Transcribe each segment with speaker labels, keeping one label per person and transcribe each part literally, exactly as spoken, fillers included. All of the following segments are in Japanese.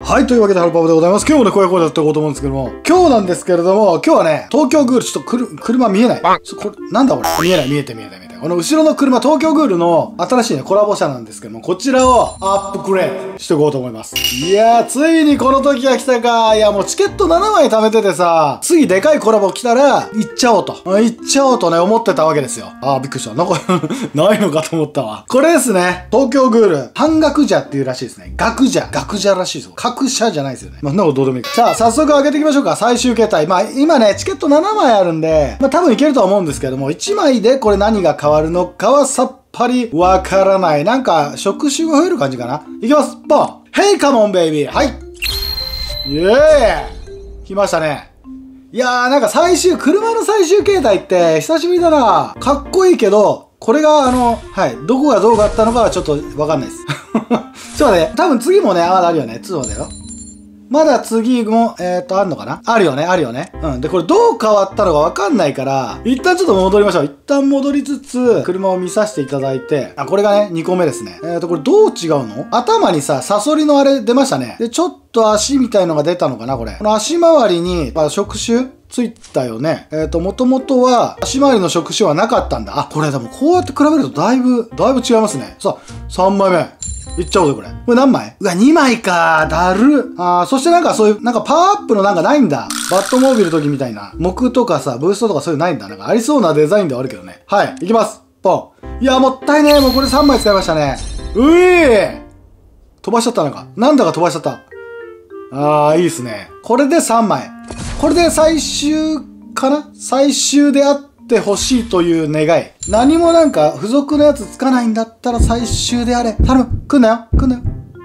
Speaker 1: はい、というわけで、ハルパブでございます。今日もね、こういう声でやっていこうと思うんですけども、今日なんですけれども、今日はね、東京グール、ちょっとくる、車見えない。ちょこれ、なんだこれ。見えない、見えて見えて見えて。この後ろの車、東京グールの新しいね、コラボ車なんですけども、こちらをアップグレードしていこうと思います。いやー、ついにこの時が来たか。いや、もうチケットななまい貯めててさ、次でかいコラボ来たら、行っちゃおうと。行っちゃおうとね、思ってたわけですよ。あー、びっくりした。なんか、ないのかと思ったわ。これですね、東京グール、半額車っていうらしいですね。額車。額車らしいですよ。格車じゃないですよね。まあ、そんなことどうでもいい。さあ、早速上げていきましょうか。最終形態。まあ、今ね、チケットななまいあるんで、まあ、多分いけるとは思うんですけども、いちまいでこれ何が変わるのかはさっぱりわからない。なんか、触手が増える感じかな。いきます。ポン。ヘイカモンベイビー。はい。イエーイ。来ましたね。いやー、なんか最終、車の最終形態って久しぶりだな。かっこいいけど、これがあの、はい、どこがどうだったのかはちょっとわかんないです。ちょっとね、多分次もね、まだあるよね。ちょっと待ってよ。まだ次も、えーっと、あるのかなあるよね、あるよね。うん。で、これどう変わったのかわかんないから、一旦ちょっと戻りましょう。一旦戻りつつ、車を見させていただいて、あ、これがね、にこめですね。えーっと、これどう違うの？頭にさ、サソリのあれ出ましたね。で、ちょっと足みたいのが出たのかなこれ。この足回りに、まあ、触手ついたよね。えっと、もともとは、足回りの触手はなかったんだ。あ、これでもこうやって比べるとだいぶ、だいぶ違いますね。さあ、さんまいめ。いっちゃおうぜ、これ。これ何枚？うわ、にまいか。だる。あー、そしてなんかそういう、なんかパワーアップのなんかないんだ。バットモービル時みたいな。木とかさ、ブーストとかそういうのないんだ。なんかありそうなデザインではあるけどね。はい、いきます。ポン。いや、もったいねえ。もうこれさんまい使いましたね。うえー飛ばしちゃったなんか。なんだか飛ばしちゃった。あー、いいっすね。これでさんまい。これで最終かな？最終であって欲しいという願い。何もなんか付属のやつつかないんだったら最終であれ。頼む。来んなよ。来んなよ。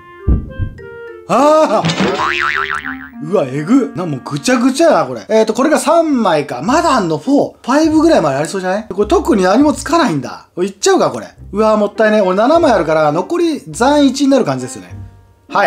Speaker 1: ああうわ、えぐ。なんもうぐちゃぐちゃやな、これ。えっと、これがさんまいか。まだあんの よん、ごぐらいまでありそうじゃない？これ特に何もつかないんだ。これいっちゃうか、これ。うわ、もったいね。俺ななまいあるから、残り残いちになる感じですよね。はい。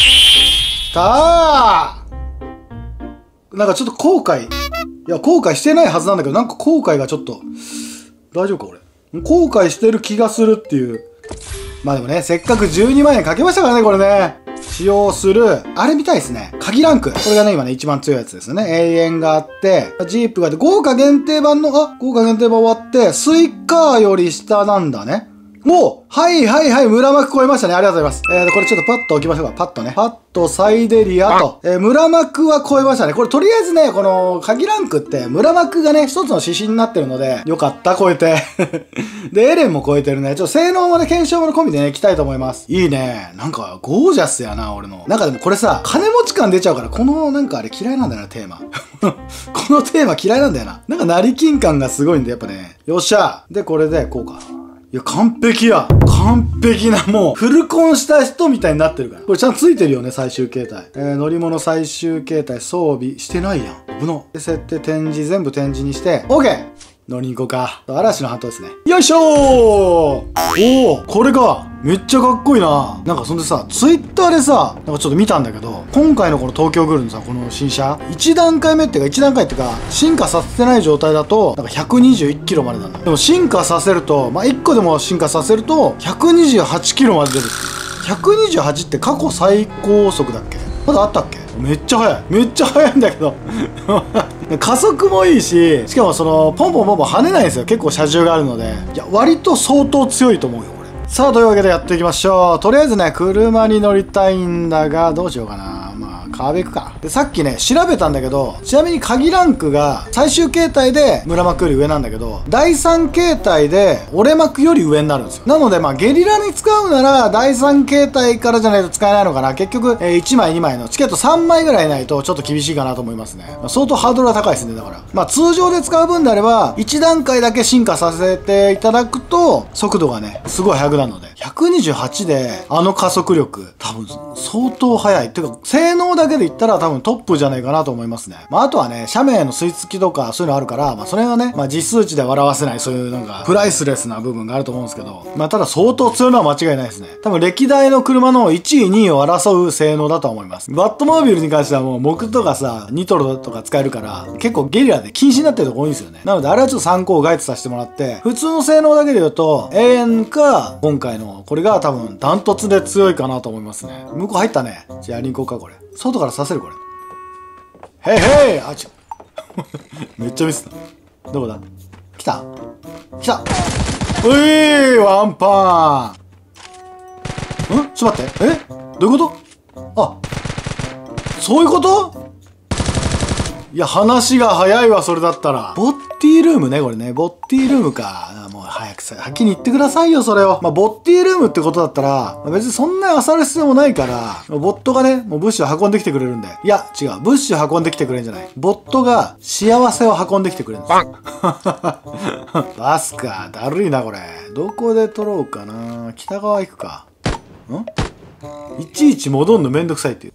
Speaker 1: たーなんかちょっと後悔。いや、後悔してないはずなんだけど、なんか後悔がちょっと、大丈夫か、俺。後悔してる気がするっていう。まあでもね、せっかくじゅうにまんえんかけましたからね、これね。使用する、あれみたいですね。鍵ランク。これがね、今ね、一番強いやつですよね。永遠があって、ジープがあって、豪華限定版の、あ、豪華限定版終わって、スイカより下なんだね。もう、はいはいはい、村幕超えましたね。ありがとうございます。えー、これちょっとパッと置きましょうか。パッとね。パッとサイデリアと。えー、村幕は超えましたね。これとりあえずね、この、鍵ランクって、村幕がね、一つの指針になってるので、よかった、超えて。で、エレンも超えてるね。ちょっと性能もね、検証も込みでね、いきたいと思います。いいね。なんか、ゴージャスやな、俺の。なんかでもこれさ、金持ち感出ちゃうから、この、なんかあれ嫌いなんだよな、テーマ。このテーマ嫌いなんだよな。なんか成金感がすごいんで、やっぱね。よっしゃ。で、これで、こうか。いや、完璧や。完璧な、もう、フルコンした人みたいになってるから。これちゃんとついてるよね、最終形態。えー、乗り物最終形態、装備してないやん。危な。で、設定、展示、全部展示にして、OK！乗りに行こうか。嵐の半島ですね。よいしょーおーこれが、めっちゃかっこいいな。なんかそんでさ、ツイッターでさ、なんかちょっと見たんだけど、今回のこの東京グールのさ、この新車、いち段階目っていうか、いち段階っていうか、進化させてない状態だと、なんかひゃくにじゅういちキロまでなんだ。でも進化させると、まあ、いっこでも進化させると、ひゃくにじゅうはちキロまで出る。ひゃくにじゅうはちって過去最高速だっけ？まだあったっけ？めっちゃ速い。めっちゃ速いんだけど。加速もいいし、しかもその、ポンポンポンポン跳ねないんですよ。結構車重があるので。いや、割と相当強いと思うよ、これ。さあ、というわけでやっていきましょう。とりあえずね、車に乗りたいんだが、どうしようかな。まあ、カーベ行くか。で、さっきね、調べたんだけど、ちなみに鍵ランクが最終形態で村幕より上なんだけど、だいさん形態で俺幕より上になるんですよ。なので、まあ、ゲリラに使うなら、だいさん形態からじゃないと使えないのかな。結局、えー、いちまいにまいのチケットさんまいぐらいないとちょっと厳しいかなと思いますね。まあ、相当ハードルは高いですね、だから。まあ、通常で使う分であれば、いち段階だけ進化させていただくと、速度がね、すごい速くなるので。ひゃくにじゅうはちで、あの加速力、多分、相当速い。っていうか、性能だけで言ったら多分トップじゃないかなと思いますね。まあ、あとはね、斜面の吸い付きとか、そういうのあるから、まあ、それはね、まあ、実数値で表せない、そういうなんか、プライスレスな部分があると思うんですけど、まあ、ただ相当強いのは間違いないですね。多分、歴代の車のいちい、にいを争う性能だと思います。バットモービルに関してはもう、木とかさ、ニトロとか使えるから、結構ゲリラで禁止になってるとこ多いんですよね。なので、あれはちょっと参考をガイドさせてもらって、普通の性能だけで言うと、永遠か、今回のもうこれが多分ダントツで強いかなと思いますね。向こう入ったね。じゃあやりに行こうかこれ。外から刺せるこれ。へいへい、あちょめっちゃミスった。どこだ、来た来た、うい、ワンパン。ん、ちょっと待って、え、どういうこと？あ、そういうこと？いや、話が早いわ、それだったら。ボッティルームね、これね。ボッティルームか。もう早くさ、先に言ってくださいよ、それを。まあ、ボッティルームってことだったら、まあ、別にそんな漁る必要もないから、ボットがね、もう物資を運んできてくれるんで。いや、違う。物資を運んできてくれるんじゃない。ボットが幸せを運んできてくれるんですよ。バスか。だるいな、これ。どこで取ろうかな。北側行くか。ん？いちいち戻んのめんどくさいっていう。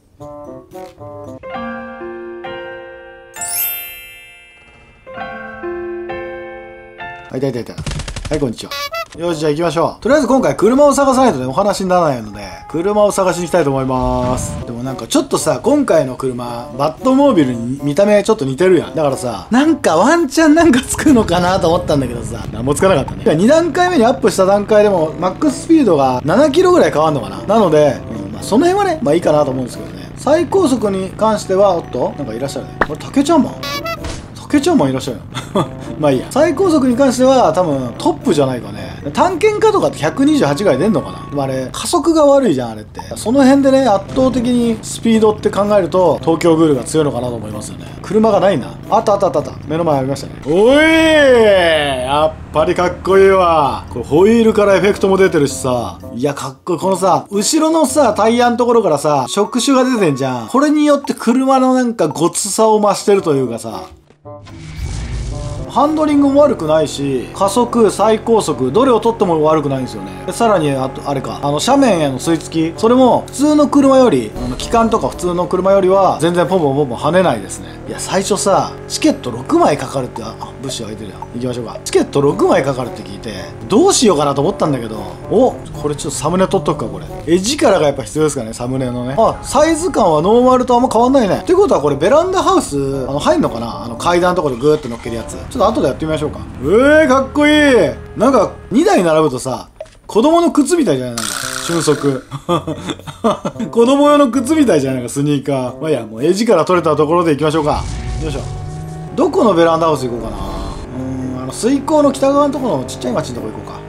Speaker 1: はい、いたいたいた。はい、こんにちは。よし、じゃあ行きましょう。とりあえず今回車を探さないとね、お話にならないので、車を探しに行きたいと思います。でもなんかちょっとさ、今回の車、バットモービルに見た目ちょっと似てるやん。だからさ、なんかワンチャンなんかつくのかなと思ったんだけどさ、なんもつかなかったね。に段階目にアップした段階でも、マックススピードがななキロぐらい変わんのかな。なので、うん、まあその辺はね、まあいいかなと思うんですけどね。最高速に関しては、おっとなんかいらっしゃるね。これ、竹ちゃんマン竹ちゃんマンいらっしゃるよ。まあいいや。最高速に関しては多分トップじゃないかね。探検家とかってひゃくにじゅうはちぐらい出んのかな。でもあれ、加速が悪いじゃん、あれって。その辺でね、圧倒的にスピードって考えると、東京グールが強いのかなと思いますよね。車がないな。あったあったあったあった。目の前ありましたね。おいー、やっぱりかっこいいわ。これホイールからエフェクトも出てるしさ。いや、かっこいい。このさ、後ろのさ、タイヤのところからさ、触手が出てんじゃん。これによって車のなんかごつさを増してるというかさ。ハンドリングも悪くないし、加速、最高速、どれを取っても悪くないんですよね。でさらに、あと、あれか、あの、斜面への吸い付き、それも、普通の車より、あの、機関とか普通の車よりは、全然ポンポンポンポン跳ねないですね。いや、最初さ、チケットろくまいかかるって、あ、物資空いてるやん。行きましょうか。チケットろくまいかかるって聞いて、どうしようかなと思ったんだけど、お、これちょっとサムネ撮っとくか、これ。絵力がやっぱ必要ですかね、サムネのね。あ、サイズ感はノーマルとあんま変わんないね。ってことはこれ、ベランダハウス、あの、入んのかな、あの、階段のところでグーって乗っけるやつ。ちょっと後でやってみましょうか。えー、かっこいい。なんか、にだい並ぶとさ、子供の靴みたいじゃない、なんか、瞬足。子供用の靴みたいじゃない、なんかスニーカー。まあいいや、もう絵力取れたところで行きましょうか。よいしょ。どこのベランダハウス行こうかな。うーん、あの、水溝の北側のところのちっちゃい町のとこ行こうか。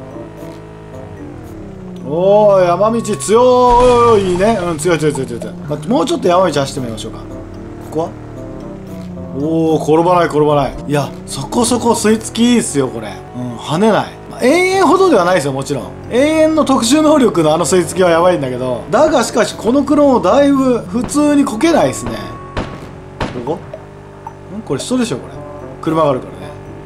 Speaker 1: おー、山道強いね。うん、強い強い強い強い強い。まあ、もうちょっと山道走ってみましょうか。ここはおお、転ばない転ばない。いや、そこそこ吸い付きいいっすよ、これ。うん、跳ねない。まあ、永遠ほどではないですよ、もちろん。永遠の特殊能力のあの吸い付きはやばいんだけど、だがしかし、この車もだいぶ普通にこけないですね。どこんこれ人でしょ、これ。車があるからね。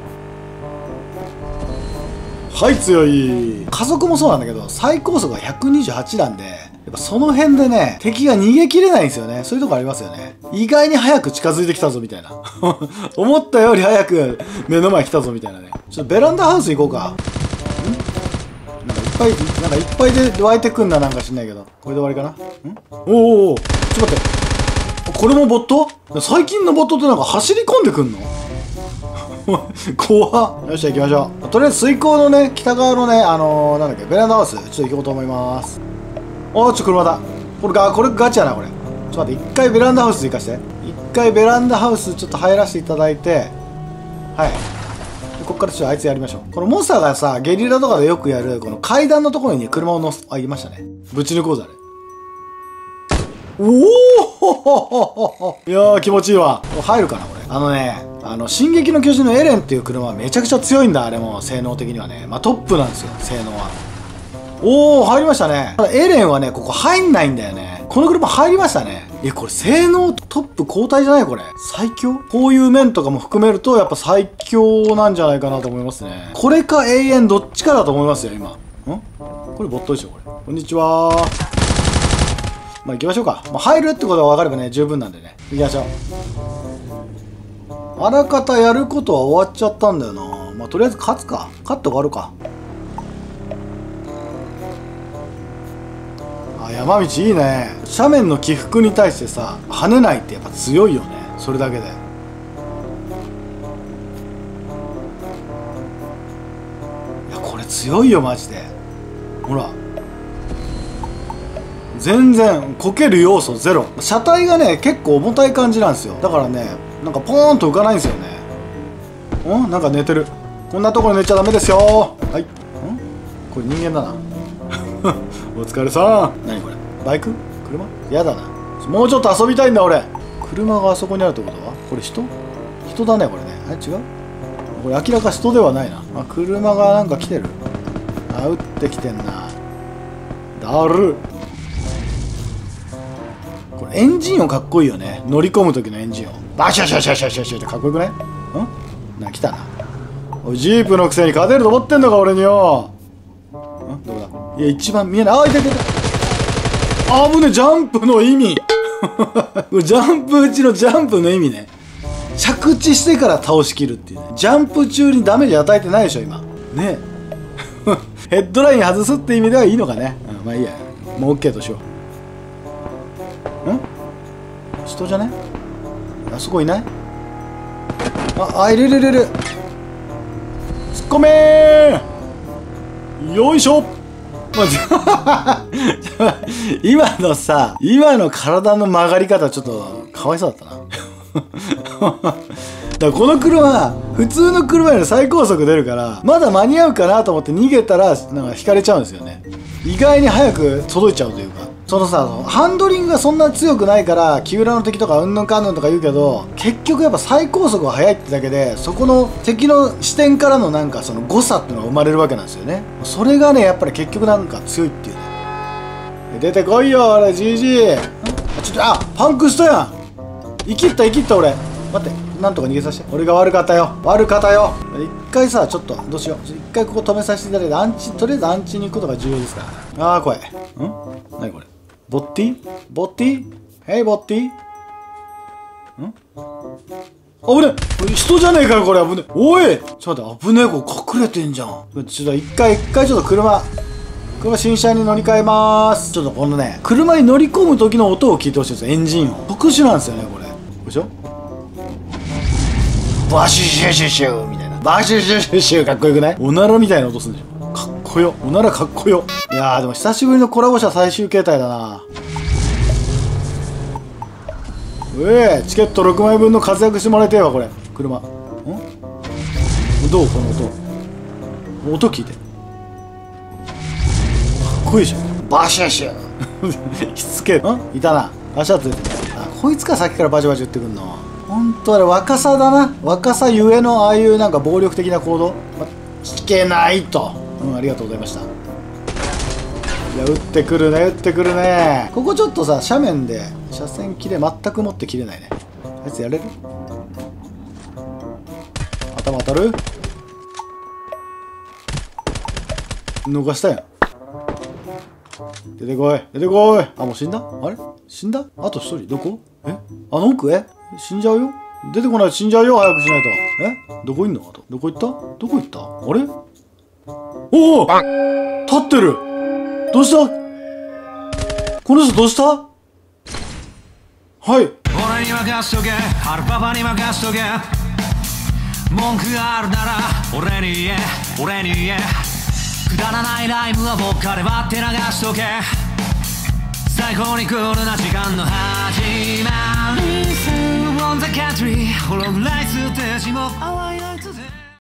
Speaker 1: はい、強い。加速もそうなんだけど、最高速がひゃくにじゅうはちなんで、やっぱその辺でね、敵が逃げきれないんですよね。そういうとこありますよね。意外に早く近づいてきたぞみたいな。思ったより早く目の前来たぞみたいなね。ちょっとベランダハウス行こうか。んなんかいっぱい、なんかいっぱいで湧いてくんな、なんか知んないけど。これで終わりかな。んおおお、ちょっと待って。これもボット？最近のボットってなんか走り込んでくんの？怖っ。よっしゃ行きましょう。とりあえず水溝のね、北側のね、あのー、なんだっけ、ベランダハウス、ちょっと行こうと思います。おー、ちょ、車だ。これが、これガチやな、これ。ちょっと待って、一回ベランダハウス行かして。一回ベランダハウスちょっと入らせていただいて、はい。でこっからちょっとあいつやりましょう。このモンスターがさ、ゲリラとかでよくやる、この階段のところに、ね、車を乗す、あ、いましたね。ぶち抜こうぜ、あれ。おおいやー、気持ちいいわ。入るかな、これ。あのね、あの、進撃の巨人のエレンっていう車はめちゃくちゃ強いんだ、あれも、性能的にはね。まあ、トップなんですよ、性能は。おー、入りましたね。ただ、エレンはね、ここ入んないんだよね。この車入りましたね。え、これ、性能トップ交代じゃないこれ。最強こういう面とかも含めると、やっぱ最強なんじゃないかなと思いますね。これか永遠どっちかだと思いますよ、今。んこれ、ボットでしょ、これ。こんにちはー。まあ、行きましょうか。まあ、入るってことが分かればね、十分なんでね。行きましょう。あらかたやることは終わっちゃったんだよな。まあ、とりあえず勝つか。勝って終わるか。あ、山道いいね。斜面の起伏に対してさ、跳ねないってやっぱ強いよね。それだけで。いや、これ強いよ、マジで。うほら全然こける要素ゼロ。車体がね結構重たい感じなんですよ。だからねなんかポーンと浮かないんですよね。んなんか寝てる。こんなところ寝ちゃダメですよ。はい。んこれ人間だなお疲れさん。何これバイク車やだな。もうちょっと遊びたいんだ俺。車があそこにあるってことはこれ人人だねこれね。あれ違うこれ明らか人ではないな。あ車がなんか来てる。あ撃ってきてんな。だる。これエンジン音かっこいいよね。乗り込む時のエンジン音バシャシャシャシャシャシャってかっこよくない？んな来たな。おいジープのくせに勝てると思ってんのか俺によ。んどこだ。いや一番見えない。あいたいたいた。あぶねジャンプの意味ジャンプ打ちのジャンプの意味ね。着地してから倒しきるっていうね。ジャンプ中にダメージ与えてないでしょ今ねヘッドライン外すって意味ではいいのかね。うん、まあいいやもう OK としよう。ん人じゃねあそこいない。ああいるいるいるいる。突っ込めーよいしょ今のさ今の体の曲がり方ちょっとかわいそうだったなだからこの車普通の車より最高速出るからまだ間に合うかなと思って逃げたらなんか引かれちゃうんですよね。意外に早く届いちゃうというか、そのさハンドリングがそんな強くないから木浦の敵とかうんぬんかんぬんとか言うけど、結局やっぱ最高速が速いってだけでそこの敵の視点からのなんかその誤差っていうのが生まれるわけなんですよね。それがねやっぱり結局なんか強いっていうね。出てこいよ俺ジージー。あちょっとあパンクしたやん。生きった生きった俺。待ってなんとか逃げさせて。俺が悪かったよ悪かったよ。一回さちょっとどうしよう一回ここ止めさせていただいてアンチとりあえずアンチに行くことが重要ですから。ああ怖い。ん何これボッティボッティヘイボッティんあぶねえ人じゃねえかよこれ。危ねえおいちょっと待って危ねえこれ隠れてんじゃん。ちょっと一回一回ちょっと車車新車に乗り換えまーす。ちょっとこのね車に乗り込む時の音を聞いてほしいんですよ。エンジン音特殊なんですよねこれ。でしょバシュシュシュシュみたいなバシュシュシュシュかっこよくない？おならみたいな音するんでしょ。かっこよおならかっこよ。いやーでも久しぶりのコラボ車最終形態だな。うえチケットろくまいぶんの活躍してもらいてえわこれ車。んどうこの音音聞いてかっこいいじゃん。バシュシュしつけんいたな足跡出てる。あこいつかさっきからバチバチ言ってくんの。ほんとあれ若さだな。若さゆえのああいうなんか暴力的な行動、ま、聞けないと。うんありがとうございました。いや撃ってくるね撃ってくるね。ここちょっとさ斜面で車線切れ全く持って切れないね。あいつやれる？頭当たる？逃したやん。出てこい出てこい。あもう死んだ？あれ死んだ？あと一人どこ？えあの奥？え死んじゃうよ。出てこないと死んじゃうよ早くしないと。えどこいんの？あとどこ行った？どこ行った？あれおお立ってる。どうしたこの人どうした？はい俺に任しとけハルパパに任しとけ文句があるなら俺に言え俺に言えくだらないライブは僕から割って流しとけ最高にクールな時間の始まり Listen on the country ホログライステージも淡い